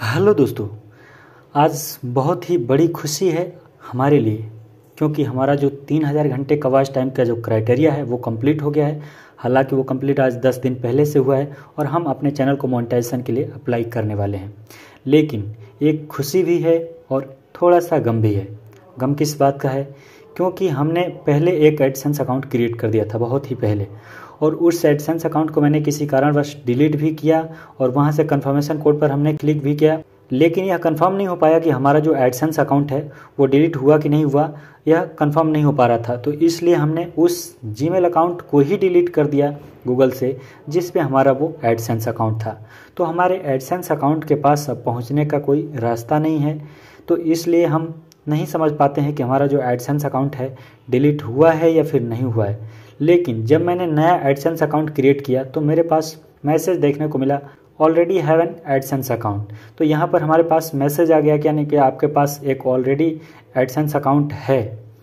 Hello दोस्तों। आज बहुत ही बड़ी खुशी है हमारे लिए, क्योंकि हमारा जो 3000 घंटे का वॉच टाइम का जो क्राइटेरिया है वो कंप्लीट हो गया है। हालांकि वो कंप्लीट आज 10 दिन पहले से हुआ है और हम अपने चैनल को मोनेटाइजेशन के लिए अप्लाई करने वाले हैं। लेकिन एक खुशी भी है और थोड़ा सा गम भी है। गम किस बात का है? क्योंकि हमने पहले एक एडसेंस अकाउंट क्रिएट कर दिया था बहुत ही पहले, और उस एडसेंस अकाउंट को मैंने किसी कारणवश डिलीट भी किया और वहाँ से कन्फर्मेशन कोड पर हमने क्लिक भी किया, लेकिन यह कंफर्म नहीं हो पाया कि हमारा जो एडसेंस अकाउंट है वो डिलीट हुआ कि नहीं हुआ। यह कंफर्म नहीं हो पा रहा था, तो इसलिए हमने उस जीमेल अकाउंट को ही डिलीट कर दिया गूगल से, जिस पे हमारा वो एडसेंस अकाउंट था। तो हमारे एडसेंस अकाउंट के पास अब पहुँचने का कोई रास्ता नहीं है, तो इसलिए हम नहीं समझ पाते हैं कि हमारा जो एडसेंस अकाउंट है डिलीट हुआ है या फिर नहीं हुआ है। लेकिन जब मैंने नया एडसेंस अकाउंट क्रिएट किया तो मेरे पास मैसेज देखने को मिला, already have an AdSense account. तो यहाँ पर हमारे पास मैसेज आ गया कि यानी कि आपके पास एक ऑलरेडी एडसेंस अकाउंट है।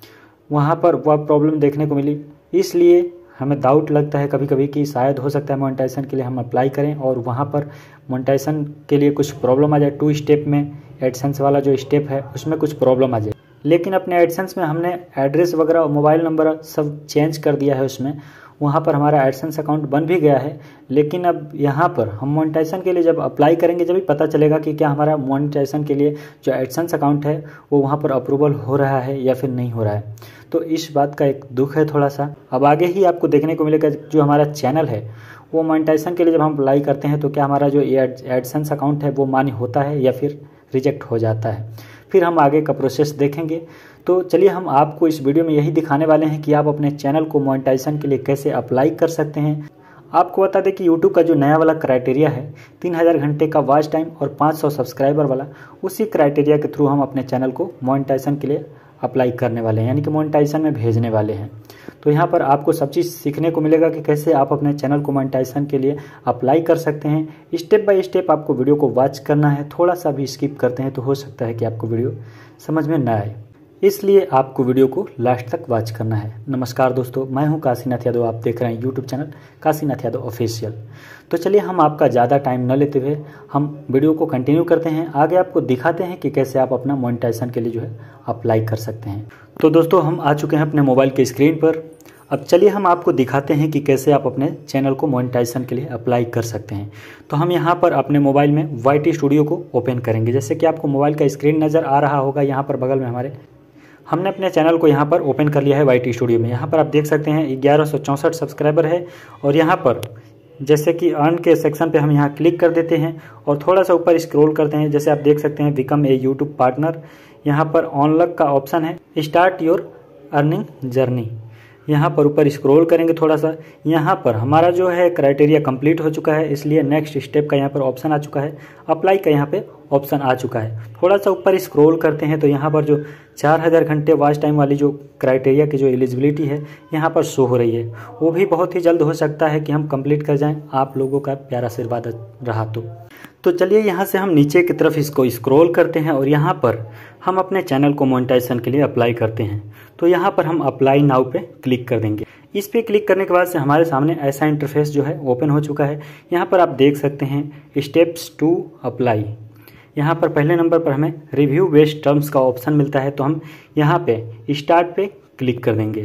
वहाँ पर वह प्रॉब्लम देखने को मिली, इसलिए हमें डाउट लगता है कभी कभी कि शायद हो सकता है मोनेटाइजेशन के लिए हम अप्लाई करें और वहाँ पर मोनेटाइजेशन के लिए कुछ प्रॉब्लम आ जाए। 2 स्टेप में एडसेंस वाला जो स्टेप है उसमें कुछ प्रॉब्लम आ जाए। लेकिन अपने एडसेंस में हमने एड्रेस वगैरह और मोबाइल नंबर सब चेंज कर दिया है उसमें, वहाँ पर हमारा एडसेंस अकाउंट बन भी गया है। लेकिन अब यहाँ पर हम मोनेटाइजेशन के लिए जब अप्लाई करेंगे जब भी पता चलेगा कि क्या हमारा मोनेटाइजेशन के लिए जो एडसेंस अकाउंट है वो वहाँ पर अप्रूवल हो रहा है या फिर नहीं हो रहा है। तो इस बात का एक दुख है थोड़ा सा। अब आगे ही आपको देखने को मिलेगा जो हमारा चैनल है वो मोनेटाइजेशन के लिए जब हम अप्लाई करते हैं तो क्या हमारा जो एडसेंस अकाउंट है वो मान्य होता है या फिर रिजेक्ट हो जाता है। फिर हम आगे का प्रोसेस देखेंगे। तो चलिए हम आपको इस वीडियो में यही दिखाने वाले हैं कि आप अपने चैनल को मोनेटाइजेशन के लिए कैसे अप्लाई कर सकते हैं। आपको बता दें कि YouTube का जो नया वाला क्राइटेरिया है 3000 घंटे का वॉच टाइम और 500 सब्सक्राइबर वाला, उसी क्राइटेरिया के थ्रू हम अपने चैनल को मोनेटाइजेशन के लिए अप्लाई करने वाले हैं, यानी कि मोनेटाइजेशन में भेजने वाले हैं। तो यहाँ पर आपको सब चीज़ सीखने को मिलेगा कि कैसे आप अपने चैनल को मोनेटाइजेशन के लिए अप्लाई कर सकते हैं। स्टेप बाय स्टेप आपको वीडियो को वॉच करना है। थोड़ा सा भी स्किप करते हैं तो हो सकता है कि आपको वीडियो समझ में ना आए, इसलिए आपको वीडियो को लास्ट तक वॉच करना है। नमस्कार दोस्तों, मैं हूं काशीनाथ यादव। आप देख रहे हैं YouTube channel Kashinath Yadav official. तो चलिए हम आपका ज़्यादा टाइम न लेते हुए हम वीडियो को कंटिन्यू करते हैं। आगे आपको दिखाते हैं कि कैसे आप अपना मोनेटाइजेशन के लिए जो है अप्लाई कर सकते हैं। तो दोस्तों हम आ चुके हैं अपने मोबाइल के स्क्रीन पर। अब चलिए हम आपको दिखाते हैं कि कैसे आप अपने चैनल को मोनेटाइजेशन के लिए अप्लाई कर सकते हैं। तो हम यहाँ पर अपने मोबाइल में YT स्टूडियो को ओपन करेंगे। जैसे कि आपको मोबाइल का स्क्रीन नज़र आ रहा होगा, यहाँ पर बगल में हमारे हमने अपने चैनल को यहाँ पर ओपन कर लिया है YT स्टूडियो में। यहाँ पर आप देख सकते हैं 1164 सब्सक्राइबर है। और यहाँ पर जैसे कि अर्न के सेक्शन पे हम यहाँ क्लिक कर देते हैं और थोड़ा सा ऊपर स्क्रॉल करते हैं। जैसे आप देख सकते हैं बिकम ए यूट्यूब पार्टनर, यहाँ पर ऑनलक का ऑप्शन है, स्टार्ट योर अर्निंग जर्नी। यहाँ पर ऊपर स्क्रॉल करेंगे थोड़ा सा, यहाँ पर हमारा जो है क्राइटेरिया कंप्लीट हो चुका है, इसलिए नेक्स्ट स्टेप का यहाँ पर ऑप्शन आ चुका है, अप्लाई का यहाँ पे ऑप्शन आ चुका है। थोड़ा सा ऊपर स्क्रॉल करते हैं तो यहाँ पर जो 4000 घंटे वॉच टाइम वाली जो क्राइटेरिया की जो एलिजिबिलिटी है यहाँ पर शो हो रही है, वो भी बहुत ही जल्द हो सकता है कि हम कंप्लीट कर जाएँ, आप लोगों का प्यारा आशीर्वाद रहा तो चलिए यहाँ से हम नीचे की तरफ इसको स्क्रॉल करते हैं और यहाँ पर हम अपने चैनल को मोनेटाइजेशन के लिए अप्लाई करते हैं। तो यहाँ पर हम अप्लाई नाउ पे क्लिक कर देंगे। इस पे क्लिक करने के बाद से हमारे सामने ऐसा इंटरफेस जो है ओपन हो चुका है। यहाँ पर आप देख सकते हैं स्टेप्स टू अप्लाई। यहाँ पर पहले नंबर पर हमें रिव्यू बेस्ड टर्म्स का ऑप्शन मिलता है, तो हम यहाँ पे स्टार्ट पे क्लिक कर देंगे।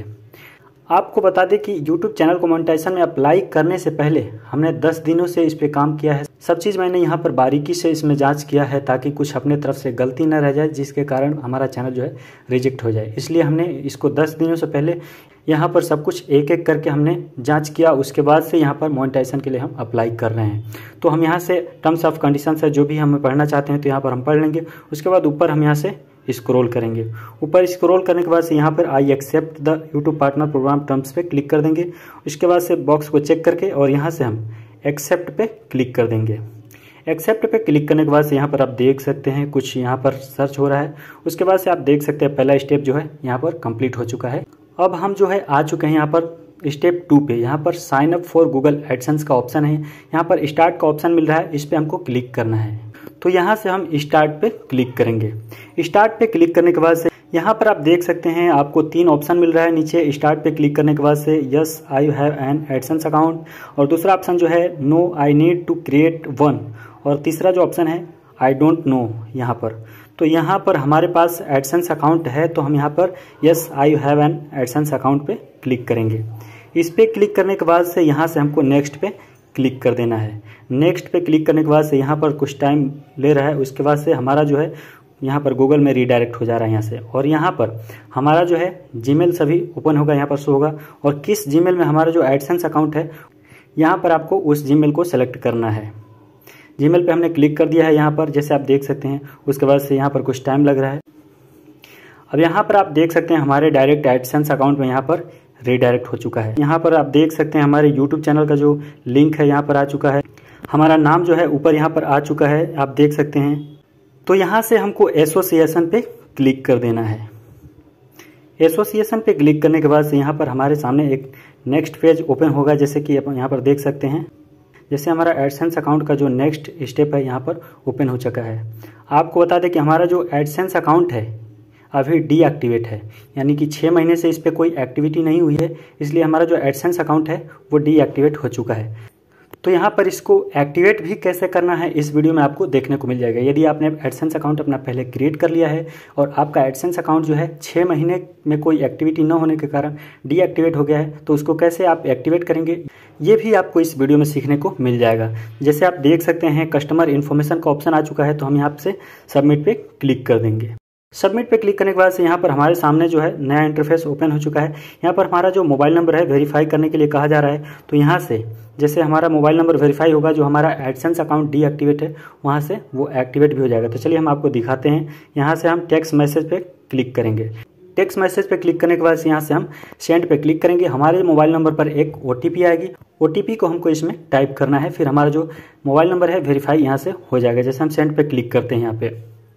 आपको बता दें कि YouTube चैनल को मोनेटाइजेशन में अप्लाई करने से पहले हमने 10 दिनों से इस पे काम किया है। सब चीज़ मैंने यहाँ पर बारीकी से इसमें जांच किया है ताकि कुछ अपने तरफ से गलती न रह जाए जिसके कारण हमारा चैनल जो है रिजेक्ट हो जाए। इसलिए हमने इसको 10 दिनों से पहले यहाँ पर सब कुछ एक एक करके हमने जाँच किया। उसके बाद से यहाँ पर मोनेटाइजेशन के लिए हम अप्लाई कर रहे हैं। तो हम यहाँ से टर्म्स ऑफ कंडीशंस है जो भी हम पढ़ना चाहते हैं तो यहाँ पर हम पढ़ लेंगे। उसके बाद ऊपर हम यहाँ से स्क्रॉल करेंगे। ऊपर स्क्रॉल करने के बाद से यहाँ पर I accept the YouTube partner program terms पे क्लिक कर देंगे। उसके बाद से बॉक्स को चेक करके और यहाँ से हम एक्सेप्ट पे क्लिक कर देंगे। एक्सेप्ट पे क्लिक करने के बाद से यहाँ पर आप देख सकते हैं कुछ यहाँ पर सर्च हो रहा है। उसके बाद से आप देख सकते हैं पहला स्टेप जो है यहाँ पर कंप्लीट हो चुका है। अब हम जो है आ चुके हैं यहाँ पर स्टेप 2 पे। यहाँ पर sign up for Google AdSense का ऑप्शन है, यहाँ पर स्टार्ट का ऑप्शन मिल रहा है, इस पर हमको क्लिक करना है। तो यहाँ से हम स्टार्ट पे क्लिक करेंगे। स्टार्ट पे क्लिक करने के बाद से यहाँ पर आप देख सकते हैं आपको 3 ऑप्शन मिल रहा है नीचे। स्टार्ट पे क्लिक करने के बाद से yes I have an AdSense account, और दूसरा ऑप्शन जो है no I need to create one, और तीसरा जो ऑप्शन है आई डोंट नो यहाँ पर। तो यहाँ पर हमारे पास एडसेंस अकाउंट है, तो हम यहाँ पर yes I have an AdSense account पे क्लिक करेंगे। इस पे क्लिक करने के बाद से यहाँ से हमको नेक्स्ट पे क्लिक कर देना है। नेक्स्ट पे क्लिक करने के बाद से यहाँ पर कुछ टाइम ले रहा है, उसके बाद से हमारा जो है यहाँ पर गूगल में रीडायरेक्ट हो जा रहा है यहाँ से, और यहाँ पर हमारा जो है जीमेल सभी ओपन होगा, यहाँ पर शो होगा, और किस जीमेल में हमारा जो एडसेंस अकाउंट है यहाँ पर आपको उस जीमेल को सेलेक्ट करना है। जीमेल पे हमने क्लिक कर दिया है यहाँ पर, जैसे आप देख सकते हैं। उसके बाद से यहाँ पर कुछ टाइम लग रहा है। अब यहाँ पर आप देख सकते हैं हमारे डायरेक्ट एडसेंस अकाउंट में यहाँ पर रीडायरेक्ट हो चुका है। यहाँ पर आप देख सकते हैं हमारे यूट्यूब चैनल का जो लिंक है यहाँ पर आ चुका है। हमारा नाम जो है ऊपर यहाँ पर आ चुका है, आप देख सकते हैं। तो यहाँ से हमको एसोसिएशन पे क्लिक कर देना है। एसोसिएशन पे क्लिक करने के बाद से यहाँ पर हमारे सामने एक नेक्स्ट पेज ओपन होगा, जैसे कि आप यहाँ पर देख सकते हैं। जैसे हमारा एडसेंस अकाउंट का जो नेक्स्ट स्टेप है यहाँ पर ओपन हो चुका है। आपको बता दें कि हमारा जो एडसेंस अकाउंट है अभी डीएक्टिवेट है, यानी कि 6 महीने से इस पर कोई एक्टिविटी नहीं हुई है, इसलिए हमारा जो एडसेंस अकाउंट है वो डीएक्टिवेट हो चुका है। तो यहाँ पर इसको एक्टिवेट भी कैसे करना है इस वीडियो में आपको देखने को मिल जाएगा। यदि आपने एडसेंस अकाउंट अपना पहले क्रिएट कर लिया है और आपका एडसेंस अकाउंट जो है 6 महीने में कोई एक्टिविटी न होने के कारण डीएक्टिवेट हो गया है, तो उसको कैसे आप एक्टिवेट करेंगे ये भी आपको इस वीडियो में सीखने को मिल जाएगा। जैसे आप देख सकते हैं कस्टमर इन्फॉर्मेशन का ऑप्शन आ चुका है, तो हम यहाँ से सबमिट पे क्लिक कर देंगे। सबमिट पे क्लिक करने के बाद से यहाँ पर हमारे सामने जो है नया इंटरफेस ओपन हो चुका है। यहाँ पर हमारा जो मोबाइल नंबर है वेरीफाई करने के लिए कहा जा रहा है। तो यहाँ से जैसे हमारा मोबाइल नंबर वेरीफाई होगा, जो हमारा एडसेंस अकाउंट डीएक्टिवेट है वहाँ से वो एक्टिवेट भी हो जाएगा। तो चलिए हम आपको दिखाते हैं। यहाँ से हम टेक्स्ट मैसेज पे क्लिक करेंगे। टेक्स्ट मैसेज पे क्लिक करने के बाद यहाँ से हम सेंड पे क्लिक करेंगे। हमारे मोबाइल नंबर पर एक OTP आएगी। OTP को हमको इसमें टाइप करना है, फिर हमारा जो मोबाइल नंबर है वेरीफाई यहाँ से हो जाएगा। जैसे हम सेंड पे क्लिक करते हैं, यहाँ पे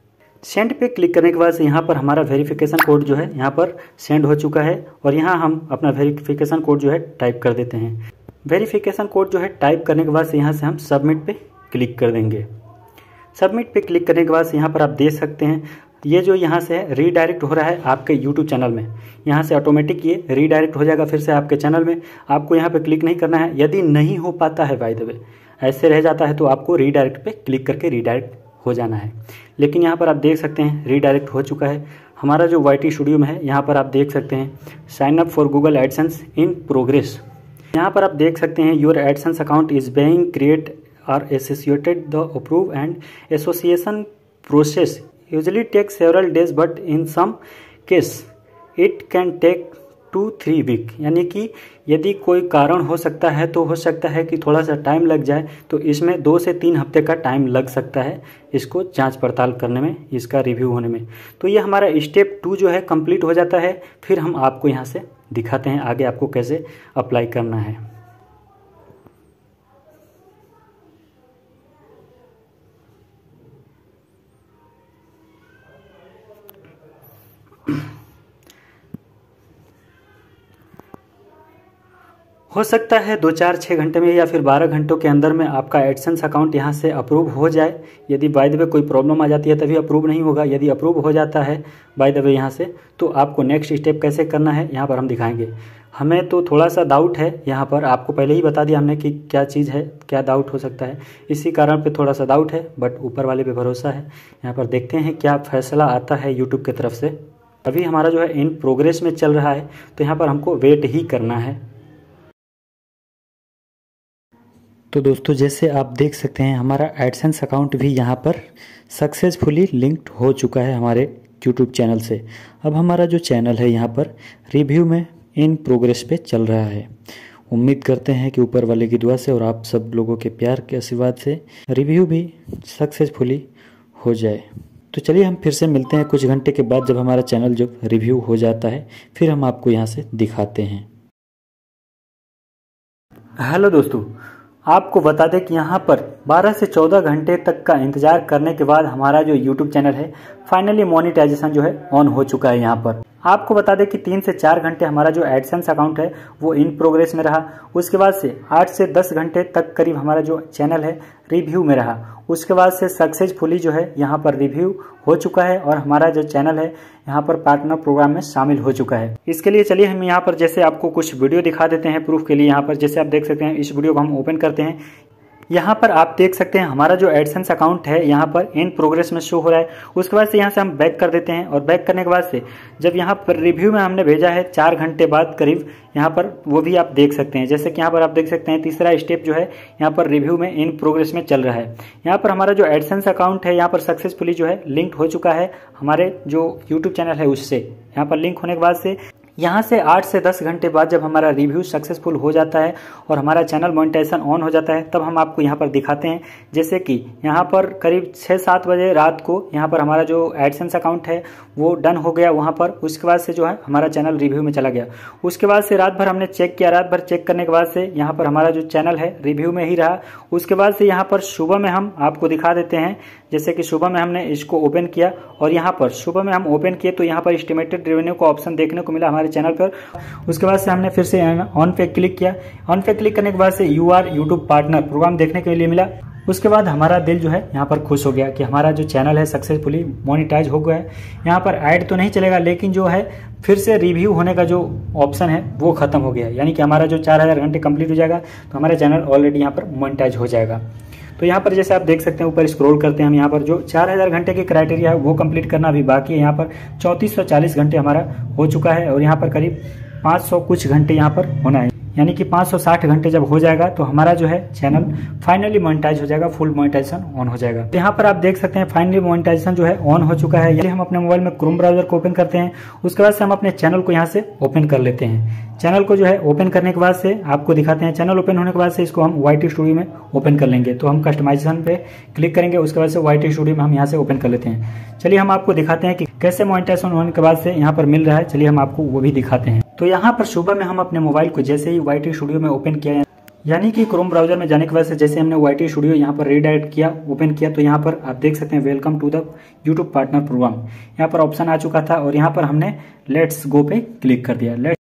सेंड पे क्लिक करने के बाद से यहाँ पर हमारा वेरिफिकेशन कोड जो है यहाँ पर सेंड हो चुका है, और यहाँ हम अपना वेरिफिकेशन कोड जो है टाइप कर देते हैं। वेरिफिकेशन कोड जो है टाइप करने के बाद से यहाँ से हम सबमिट पे क्लिक कर देंगे। सबमिट पे क्लिक करने के बाद से यहाँ पर आप देख सकते हैं ये जो यहाँ से रीडायरेक्ट हो रहा है आपके यूट्यूब चैनल में। यहाँ से ऑटोमेटिक ये रीडायरेक्ट हो जाएगा फिर से आपके चैनल में। आपको यहाँ पे क्लिक नहीं करना है। यदि नहीं हो पाता है, बाय द वे ऐसे रह जाता है, तो आपको रीडायरेक्ट पे क्लिक करके रीडायरेक्ट हो जाना है। लेकिन यहाँ पर आप देख सकते हैं रीडायरेक्ट हो चुका है। हमारा जो YT स्टूडियो में है यहाँ पर आप देख सकते हैं sign up for Google AdSense in progress. यहाँ पर आप देख सकते हैं your AdSense account is being create are associated the approve and association process usually take several days but in some case it can take 2-3 week. यानी कि यदि कोई कारण हो सकता है तो हो सकता है कि थोड़ा सा टाइम लग जाए, तो इसमें 2 से 3 हफ्ते का टाइम लग सकता है इसको जांच पड़ताल करने में, इसका रिव्यू होने में। तो ये हमारा स्टेप 2 जो है कंप्लीट हो जाता है। फिर हम आपको यहाँ से दिखाते हैं आगे आपको कैसे अप्लाई करना है। हो सकता है 2-4-6 घंटे में या फिर 12 घंटों के अंदर में आपका एडसेंस अकाउंट यहाँ से अप्रूव हो जाए। यदि बाय द वे कोई प्रॉब्लम आ जाती है तभी अप्रूव नहीं होगा। यदि अप्रूव हो जाता है बाय द वे यहाँ से, तो आपको नेक्स्ट स्टेप कैसे करना है यहाँ पर हम दिखाएंगे। हमें तो थोड़ा सा डाउट है यहाँ पर, आपको पहले ही बता दिया हमने कि क्या चीज़ है, क्या डाउट हो सकता है। इसी कारण पे थोड़ा सा डाउट है, बट ऊपर वाले पे भरोसा है। यहाँ पर देखते हैं क्या फैसला आता है यूट्यूब की तरफ से। अभी हमारा जो है इन प्रोग्रेस में चल रहा है, तो यहाँ पर हमको वेट ही करना है। तो दोस्तों जैसे आप देख सकते हैं हमारा एडसेंस अकाउंट भी यहाँ पर सक्सेसफुली लिंक्ड हो चुका है हमारे यूट्यूब चैनल से। अब हमारा जो चैनल है यहाँ पर रिव्यू में इन प्रोग्रेस पे चल रहा है। उम्मीद करते हैं कि ऊपर वाले की दुआ से और आप सब लोगों के प्यार के आशीर्वाद से रिव्यू भी सक्सेसफुली हो जाए। तो चलिए हम फिर से मिलते हैं कुछ घंटे के बाद, जब हमारा चैनल जो रिव्यू हो जाता है, फिर हम आपको यहाँ से दिखाते हैं। हेलो दोस्तों, आपको बता दें कि यहाँ पर 12 से 14 घंटे तक का इंतजार करने के बाद हमारा जो YouTube चैनल है फाइनली मोनेटाइजेशन जो है ऑन हो चुका है। यहाँ पर आपको बता दें कि 3 से 4 घंटे हमारा जो एडसेंस अकाउंट है वो इन प्रोग्रेस में रहा। उसके बाद से 8 से 10 घंटे तक करीब हमारा जो चैनल है रिव्यू में रहा। उसके बाद से सक्सेसफुली जो है यहाँ पर रिव्यू हो चुका है और हमारा जो चैनल है यहाँ पर पार्टनर प्रोग्राम में शामिल हो चुका है। इसके लिए चलिए हम यहाँ पर जैसे आपको कुछ वीडियो दिखा देते हैं प्रूफ के लिए। यहाँ पर जैसे आप देख सकते हैं इस वीडियो को हम ओपन करते हैं। यहाँ पर आप देख सकते हैं हमारा जो एडसेंस अकाउंट है यहाँ पर इन प्रोग्रेस में शो हो रहा है। उसके बाद से यहाँ से हम बैक कर देते हैं और बैक करने के बाद से जब यहाँ पर रिव्यू में हमने भेजा है 4 घंटे बाद करीब, यहाँ पर वो भी आप देख सकते हैं। जैसे कि यहाँ पर आप देख सकते हैं तीसरा स्टेप जो है यहाँ पर रिव्यू में इन प्रोग्रेस में चल रहा है। यहाँ पर हमारा जो एडसेंस अकाउंट है यहाँ पर सक्सेसफुली जो है लिंक हो चुका है हमारे जो यूट्यूब चैनल है उससे। यहाँ पर लिंक होने के बाद से यहाँ से 8 से 10 घंटे बाद जब हमारा रिव्यू सक्सेसफुल हो जाता है और हमारा चैनल मोनेटाइजेशन ऑन हो जाता है तब हम आपको यहाँ पर दिखाते हैं। जैसे कि यहाँ पर करीब 6-7 बजे रात को यहाँ पर हमारा जो एडसेंस अकाउंट है वो डन हो गया वहाँ पर। उसके बाद से जो है हमारा चैनल रिव्यू में चला गया। उसके बाद से रात भर हमने चेक किया, रात भर चेक करने के बाद से यहाँ पर हमारा जो चैनल है रिव्यू में ही रहा। उसके बाद से यहाँ पर सुबह में हम आपको दिखा देते हैं। जैसे कि सुबह में हमने इसको ओपन किया और यहाँ पर सुबह में हम ओपन किए तो यहाँ पर एस्टिमेटेड रेवेन्यू का ऑप्शन देखने को मिला हमारे चैनल पर। उसके बाद से हमने फिर से ऑन पे क्लिक किया। ऑन पे क्लिक करने के बाद से you are YouTube partner program देखने के लिए मिला। उसके बाद हमारा दिल जो है यहाँ पर खुश हो गया कि हमारा जो चैनल है सक्सेसफुली मोनेटाइज हो गया है। यहाँ पर ऐड तो नहीं चलेगा लेकिन जो है फिर से रिव्यू होने का जो ऑप्शन है वो खत्म हो गया, यानी कि हमारा जो 4000 घंटे कंप्लीट हो जाएगा तो हमारा चैनल ऑलरेडी यहाँ पर मोनेटाइज हो जाएगा। तो यहाँ पर जैसे आप देख सकते हैं ऊपर स्क्रॉल करते हैं हम, यहाँ पर जो 4000 घंटे की क्राइटेरिया है वो कंप्लीट करना अभी बाकी है। यहाँ पर 3440 घंटे हमारा हो चुका है और यहाँ पर करीब 500 कुछ घंटे यहाँ पर होना है, यानी कि 560 घंटे जब हो जाएगा तो हमारा जो है चैनल फाइनली मोनेटाइज हो जाएगा, फुल मोनेटाइजेशन ऑन हो जाएगा। तो यहाँ पर आप देख सकते हैं फाइनली मोनेटाइजेशन जो है ऑन हो चुका है। ये हम अपने मोबाइल में क्रोम ब्राउजर को ओपन करते हैं। उसके बाद से हम अपने चैनल को यहाँ से ओपन कर लेते हैं। चैनल को जो है ओपन करने के बाद से आपको दिखाते हैं। चैनल ओपन होने के बाद से इसको हम YT स्टूडियो में ओपन कर लेंगे। तो हम कस्टमाइजेशन पे क्लिक करेंगे, उसके बाद से YT स्टूडियो में हम यहाँ से ओपन कर लेते हैं। चलिए हम आपको दिखाते हैं कि कैसे मोनेटाइजेशन होने के बाद से यहाँ पर मिल रहा है। चलिए हम आपको वो भी दिखाते हैं। तो यहाँ पर सुबह में हम अपने मोबाइल को जैसे ही YT स्टूडियो में ओपन किया, यानी कि क्रोम ब्राउजर में जाने के बाद से जैसे हमने YT स्टूडियो यहाँ पर रीडायरेक्ट किया, ओपन किया, तो यहाँ पर आप देख सकते हैं welcome to the YouTube partner program यहाँ पर ऑप्शन आ चुका था और यहाँ पर हमने लेट्स गो पे क्लिक कर दिया।